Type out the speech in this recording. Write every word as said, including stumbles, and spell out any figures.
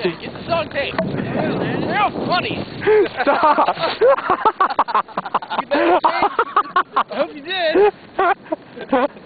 Okay, get this on tape. Real funny. Stop. Get that on tape? I hope you did.